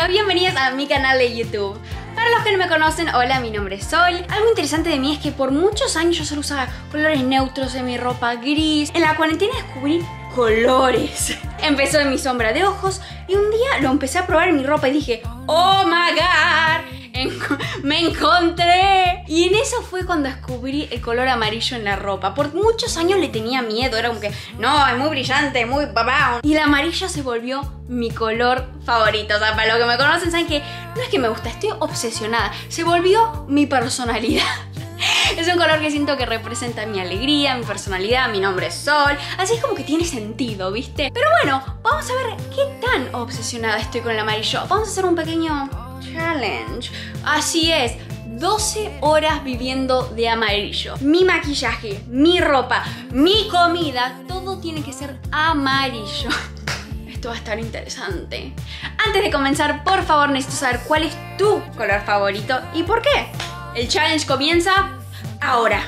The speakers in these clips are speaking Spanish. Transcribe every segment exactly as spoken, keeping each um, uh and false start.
Bueno, bienvenidos a mi canal de YouTube. Para los que no me conocen, hola, mi nombre es Sol. Algo interesante de mí es que por muchos años yo solo usaba colores neutros en mi ropa gris. En la cuarentena descubrí colores. Empezó en mi sombra de ojos y un día lo empecé a probar en mi ropa y dije, oh my god, me encontré. Y en eso fue cuando descubrí el color amarillo en la ropa. Por muchos años le tenía miedo, era como que no, es muy brillante, muy papá. Y el amarillo se volvió mi color favorito. O sea, para los que me conocen saben que no es que me gusta, estoy obsesionada. Se volvió mi personalidad. Es un color que siento que representa mi alegría, mi personalidad, mi nombre es Sol. Así es como que tiene sentido, ¿viste? Pero bueno, vamos a ver qué tan obsesionada estoy con el amarillo. Vamos a hacer un pequeño challenge. Así es, doce horas viviendo de amarillo. Mi maquillaje, mi ropa, mi comida, todo tiene que ser amarillo. Esto va a estar interesante. Antes de comenzar, por favor, necesito saber cuál es tu color favorito y por qué. El challenge comienza ahora.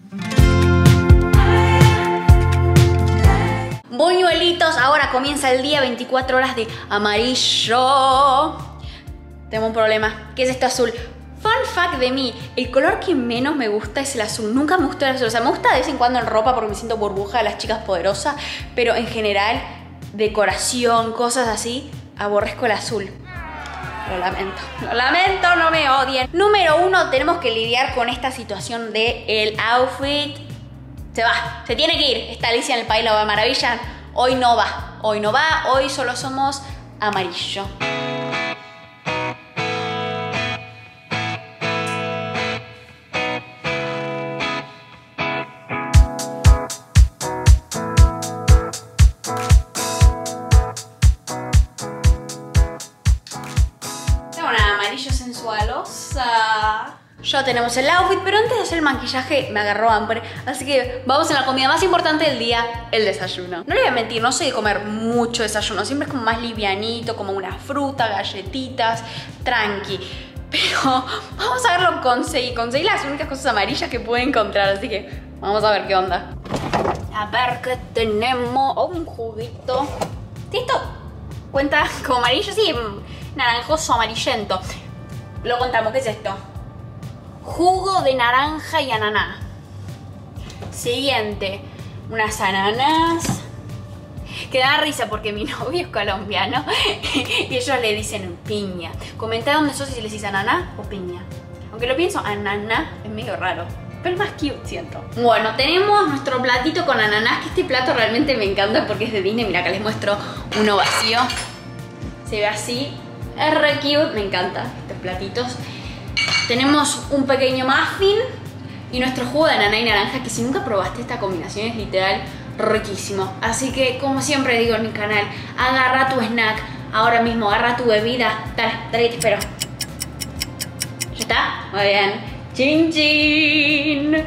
Buñuelitos, ahora comienza el día, veinticuatro horas de amarillo. Tengo un problema, ¿qué es este azul? Fun fact de mí, el color que menos me gusta es el azul. Nunca me gusta el azul, o sea, me gusta de vez en cuando en ropa porque me siento burbuja de las chicas poderosas, pero en general, decoración, cosas así, aborrezco el azul. Lo lamento, lo lamento, no me odien. Número uno, tenemos que lidiar con esta situación de el outfit. Se va, se tiene que ir. Está Alicia en el País de Maravilla. Hoy no va, hoy no va, hoy solo somos amarillo. Sensualosa. Ya tenemos el outfit, pero antes de hacer el maquillaje me agarró hambre. Así que vamos a la comida más importante del día, el desayuno. No le voy a mentir, no soy de comer mucho desayuno. Siempre es como más livianito, como una fruta, galletitas, tranqui. Pero vamos a verlo, conseguí. Conseguí las únicas cosas amarillas que pude encontrar. Así que vamos a ver qué onda. A ver qué tenemos. Oh, un juguito. ¿Esto cuenta como amarillo? Sí, naranjoso, amarillento. Lo contamos, ¿qué es esto? Jugo de naranja y ananá. Siguiente, unas ananas. Que da risa porque mi novio es colombiano y ellos le dicen piña. Comenta dónde sos y si les dice ananá o piña. Aunque lo pienso, ananá es medio raro, pero es más cute, siento. Bueno, tenemos nuestro platito con ananás, que este plato realmente me encanta porque es de Disney. Mira, acá les muestro uno vacío. Se ve así. Es re cute, me encanta estos platitos. Tenemos un pequeño muffin y nuestro jugo de ananá y naranja, que si nunca probaste esta combinación es literal riquísimo. Así que, como siempre digo en mi canal, agarra tu snack ahora mismo, agarra tu bebida. Dale, dale que te espero. ¿Ya está? Muy bien. ¡Chin, chin!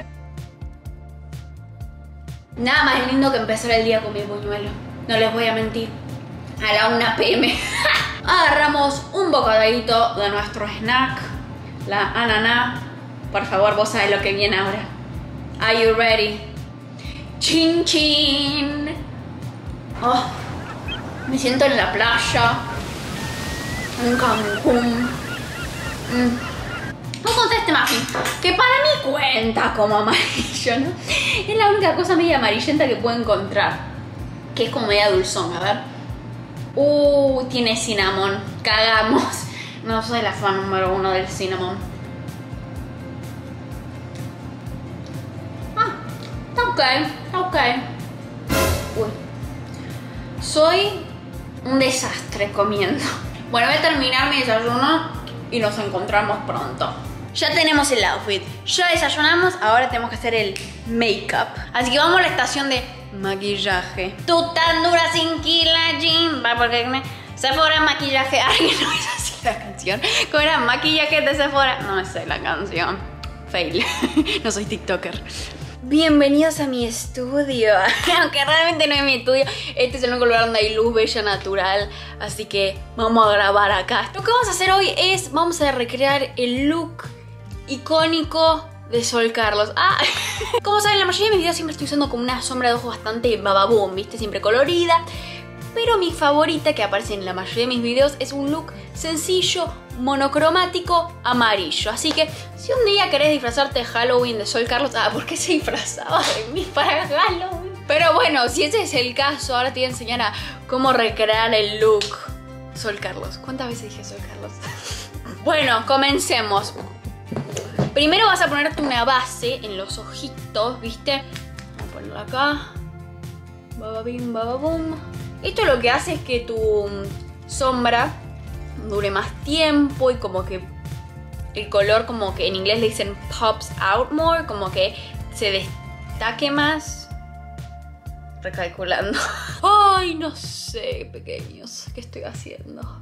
Nada más lindo que empezar el día con mi buñuelo. No les voy a mentir. A la una pe eme. Agarramos un bocadito de nuestro snack, la ananá. Por favor, vos sabés lo que viene ahora. Are you ready? Chin chin. Oh, me siento en la playa, en Cancún. Mm. Vamos a este muffin, que para mí cuenta como amarillo, ¿no? Es la única cosa media amarillenta que puedo encontrar, que es como media dulzón, a ver. Uh, tiene cinnamon. Cagamos. No soy la fan número uno del cinnamon. Ah, está ok, está ok. Uy. Soy un desastre comiendo. Bueno, voy a terminar mi desayuno y nos encontramos pronto. Ya tenemos el outfit, ya desayunamos, ahora tenemos que hacer el make-up. Así que vamos a la estación de maquillaje. Tú tan dura sin kilajin. Va, porque me... Sephora maquillaje. Ay, no es así la canción. ¿Cómo era? Maquillaje de Sephora. No me sé la canción. Fail. No soy TikToker. Bienvenidos a mi estudio. Aunque realmente no es mi estudio. Este es el único lugar donde hay luz bella natural. Así que vamos a grabar acá. Lo que vamos a hacer hoy es, vamos a recrear el look icónico de Sol Carlos. Ah, como saben, la mayoría de mis videos siempre estoy usando como una sombra de ojos bastante bababoom, ¿viste? Siempre colorida. pero mi favorita, que aparece en la mayoría de mis videos, es un look sencillo, monocromático, amarillo. Así que si un día querés disfrazarte de Halloween de Sol Carlos... Ah, ¿por qué se disfrazaba de mí para Halloween? Pero bueno, si ese es el caso, ahora te voy a enseñar a cómo recrear el look Sol Carlos. ¿Cuántas veces dije Sol Carlos? Bueno, comencemos. Primero vas a ponerte una base en los ojitos, ¿viste? Vamos a ponerlo acá. Bababim, bababum. Esto lo que hace es que tu sombra dure más tiempo y como que el color, como que en inglés le dicen pops out more, como que se destaque más. Recalculando. Ay, no sé, pequeños, ¿qué estoy haciendo?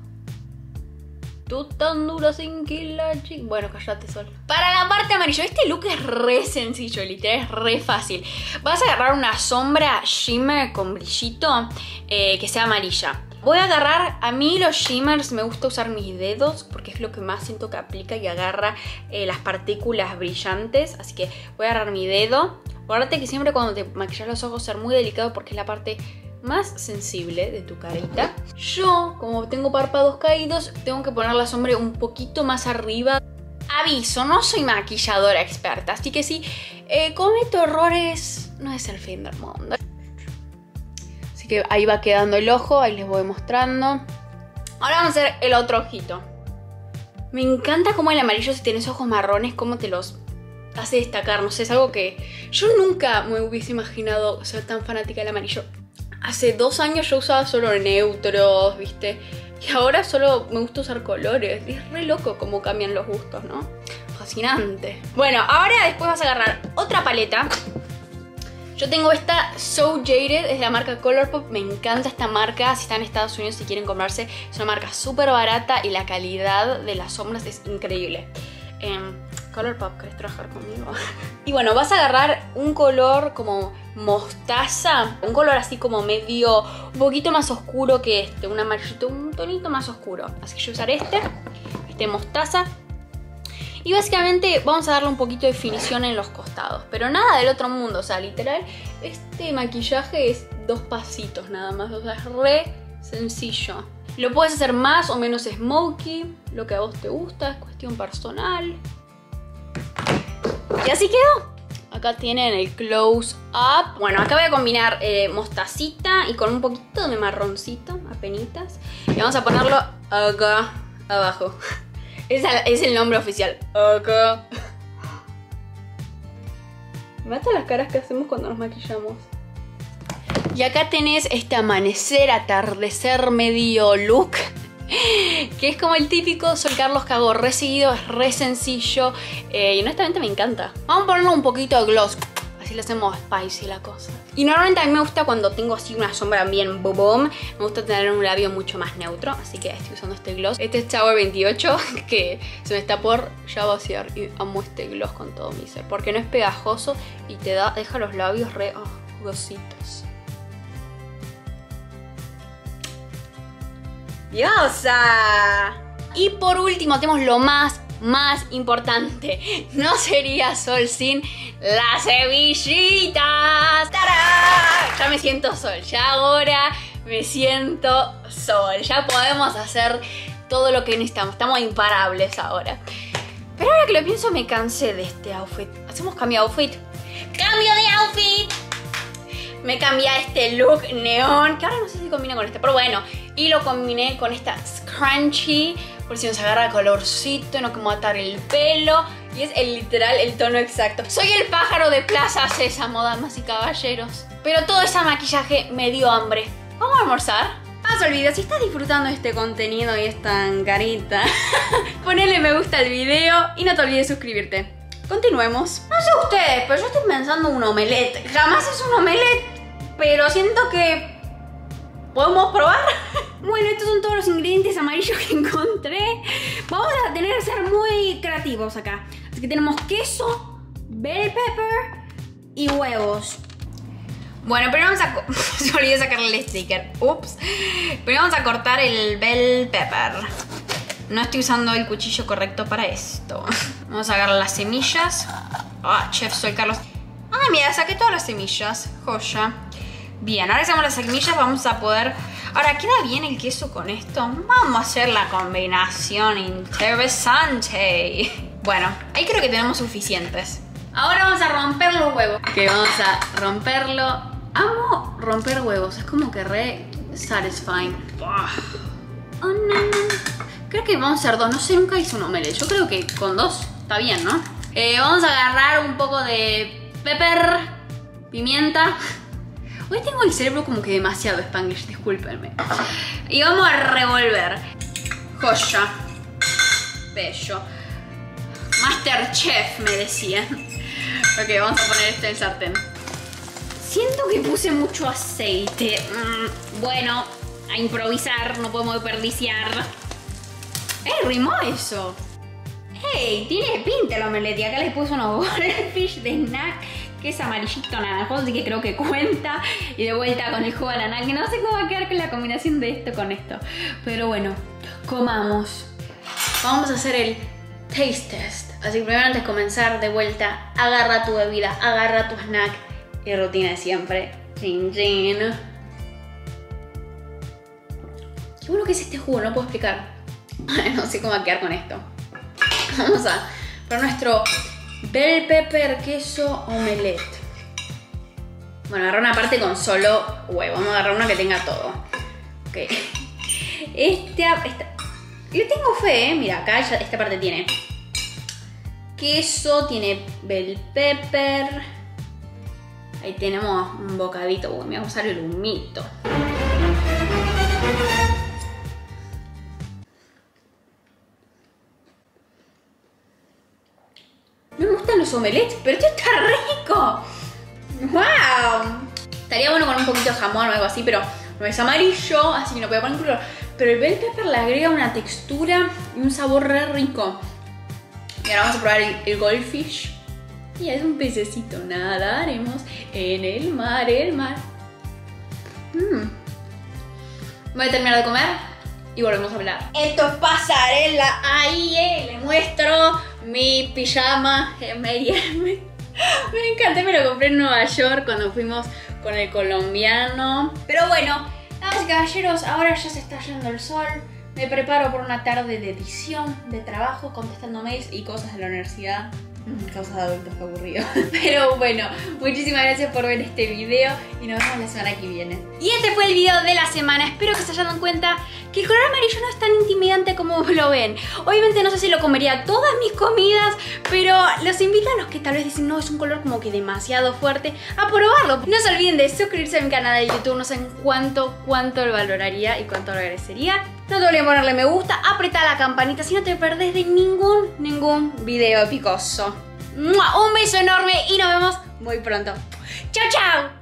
Tú tan dura sin kilachi. Bueno, cállate, Sol. Para la parte amarilla, este look es re sencillo, literal, es re fácil. Vas a agarrar una sombra shimmer con brillito eh, que sea amarilla. Voy a agarrar, a mí los shimmers me gusta usar mis dedos porque es lo que más siento que aplica y agarra eh, las partículas brillantes. Así que voy a agarrar mi dedo. Acuérdate que siempre cuando te maquillas los ojos ser muy delicado porque es la parte más sensible de tu carita. Yo, como tengo párpados caídos, tengo que poner la sombra un poquito más arriba. Aviso, no soy maquilladora experta, así que si eh, cometo errores, no es el fin del mundo. Así que ahí va quedando el ojo, ahí les voy mostrando. Ahora vamos a hacer el otro ojito. Me encanta cómo el amarillo, si tienes ojos marrones, cómo te los hace destacar. No sé, es algo que yo nunca me hubiese imaginado ser tan fanática del amarillo. Hace dos años yo usaba solo neutros, ¿viste? Y ahora solo me gusta usar colores. Y es re loco cómo cambian los gustos, ¿no? Fascinante. Bueno, ahora después vas a agarrar otra paleta. Yo tengo esta So Jaded, es la marca Colourpop. Me encanta esta marca. Si están en Estados Unidos y quieren comprarse, es una marca súper barata y la calidad de las sombras es increíble. Eh, Colourpop, ¿querés trabajar conmigo? Y bueno, vas a agarrar un color como mostaza, un color así como medio, un poquito más oscuro que este, un amarillito, un tonito más oscuro. Así que yo usaré este, este mostaza. Y básicamente vamos a darle un poquito de definición en los costados, pero nada del otro mundo, o sea, literal, este maquillaje es dos pasitos nada más, o sea, es re sencillo. Lo puedes hacer más o menos smokey, lo que a vos te gusta, es cuestión personal. Y así quedó. Acá tienen el close up. Bueno, acá voy a combinar eh, mostacita y con un poquito de marroncito, apenitas. Y vamos a ponerlo acá abajo. Es, es el nombre oficial. Acá. Me matan las caras que hacemos cuando nos maquillamos. Y acá tenés este amanecer, atardecer medio look, que es como el típico Sol Carlos que hago re seguido, es re sencillo eh, y honestamente me encanta. Vamos a ponerle un poquito de gloss, así le hacemos spicy la cosa. Y normalmente a mí me gusta cuando tengo así una sombra bien boom, me gusta tener un labio mucho más neutro, así que estoy usando este gloss. Este es Tower veintiocho, que se me está por ya vaciar y amo este gloss con todo mi ser, porque no es pegajoso y te da, deja los labios re oh, jugositos. ¡Diosa! Y por último tenemos lo más, más importante. No sería Sol sin las cebillitas. ¡Tarán! Ya me siento Sol. Ya ahora me siento Sol. Ya podemos hacer todo lo que necesitamos. Estamos imparables ahora. Pero ahora que lo pienso me cansé de este outfit. ¿Hacemos cambio de outfit? ¡Cambio de outfit! Me cambié a este look neón, que ahora no sé si combina con este, pero bueno. Y lo combiné con esta scrunchie, por si nos agarra colorcito, no como atar el pelo. Y es el literal, el tono exacto. Soy el pájaro de Plaza Sésamo, damas y caballeros. Pero todo ese maquillaje me dio hambre. ¿Vamos a almorzar? Paso el video, si estás disfrutando de este contenido y esta carita, ponele me gusta al video y no te olvides suscribirte. Continuemos. No sé ustedes, pero yo estoy pensando en un omelette. Jamás es un omelette, pero siento que ¿podemos probar? Bueno, estos son todos los ingredientes amarillos que encontré. Vamos a tener que ser muy creativos acá. Así que tenemos queso, bell pepper y huevos. Bueno, pero vamos a... Se olvidé sacarle el sticker. Ups. Pero vamos a cortar el bell pepper. No estoy usando el cuchillo correcto para esto. Vamos a agarrar las semillas. Ah, chef, soy Carlos. Ah, mira, saqué todas las semillas. Joya. Bien, ahora que hacemos las semillas vamos a poder... Ahora, ¿queda bien el queso con esto? Vamos a hacer la combinación interesante. Bueno, ahí creo que tenemos suficientes. Ahora vamos a romper los huevos. Que vamos a romperlo. Amo romper huevos, es como que re satisfying. Oh, no, no. Creo que vamos a hacer dos, no sé, nunca hice un omelette. Yo creo que con dos está bien, ¿no? Eh, vamos a agarrar un poco de pepper, pimienta. Hoy tengo el cerebro como que demasiado spanglish, discúlpenme. Y vamos a revolver. Joya. Bello. Masterchef, me decían. Ok, vamos a poner esto en el sartén. Siento que puse mucho aceite. Mm, bueno, a improvisar, no podemos desperdiciar. ¡Eh, rimó eso! ¡Hey! Tiene pinta la omelette. Y acá les puse unos goldfish de snack que es amarillito naranjoso, así que creo que cuenta. Y de vuelta con el jugo de ananá, que no sé cómo va a quedar con la combinación de esto con esto. Pero bueno, comamos. Vamos a hacer el taste test. Así que primero, antes de comenzar, de vuelta, agarra tu bebida, agarra tu snack. Y rutina de siempre. Chin, chin. Qué bueno que es este jugo, no puedo explicar. No sé cómo va a quedar con esto. Vamos a por nuestro bell pepper queso omelette. Bueno, agarrar una parte con solo huevo. Vamos a agarrar una que tenga todo. Ok. Esta, esta. Le tengo fe, ¿eh? Mira, acá ya, esta parte tiene queso, tiene bell pepper. Ahí tenemos un bocadito. Uy, me va a usar el humito. No me gustan los omelettes, pero esto está rico. ¡Wow! Estaría bueno con un poquito de jamón o algo así, pero no es amarillo, así que no puedo poner color. Pero el bell pepper le agrega una textura y un sabor re rico. Y ahora vamos a probar el, el goldfish. Y es un pececito, nadaremos en el mar, el mar. Mm. Voy a terminar de comer y volvemos a hablar. Esto es pasarela, ahí eh, le muestro mi pijama M y M. Me encanta, me lo compré en Nueva York cuando fuimos con el colombiano. Pero bueno, damas y caballeros, ahora ya se está yendo el sol. Me preparo por una tarde de edición, de trabajo, contestando mails y cosas de la universidad. Cosas de adultos, qué aburrido. Pero bueno, muchísimas gracias por ver este video y nos vemos la semana que viene. Y este fue el video de la semana. Espero que se hayan dado cuenta que el color amarillo no es tan intimidante como lo ven. Obviamente no sé si lo comería todas mis comidas, pero los invito a los que tal vez dicen no, es un color como que demasiado fuerte, a probarlo. No se olviden de suscribirse a mi canal de YouTube. No sé en cuánto, cuánto lo valoraría y cuánto lo agradecería. No te olvides ponerle me gusta, apretar la campanita si no te perdés de ningún, ningún video picoso. Un beso enorme y nos vemos muy pronto. ¡Chao, chao!